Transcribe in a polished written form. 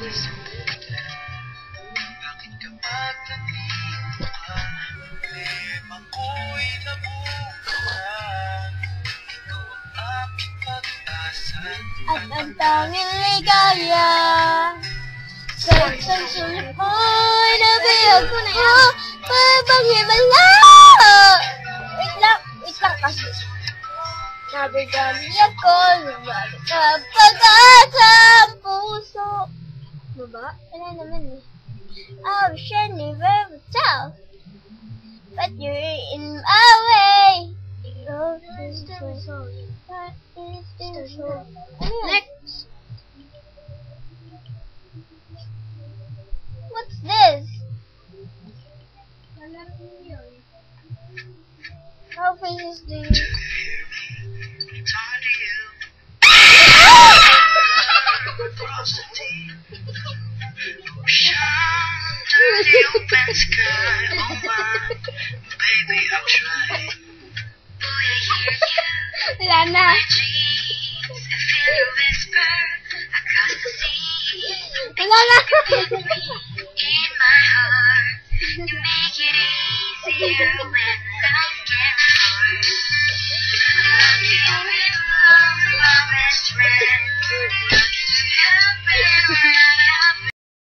Bakit kapag nandito ka, problema ko'y nabubuhay. Ikaw ang aking pag-asa At ang tanging ligaya sa isang sulit mo'y nabiyag ko na yun Pabang himala. Wait lang kasi nabigami ako lumabit na pag-asa ang puso. Baba? Wala naman eh. I wish I never would tell, but you're in my way. Next. What's this? How faces do you? The open sky, oh my, baby, I'll try. Boy, I hear you. Wala na. My dreams, I feel you whisper across the sea. Wala na. In my heart, you make it easier when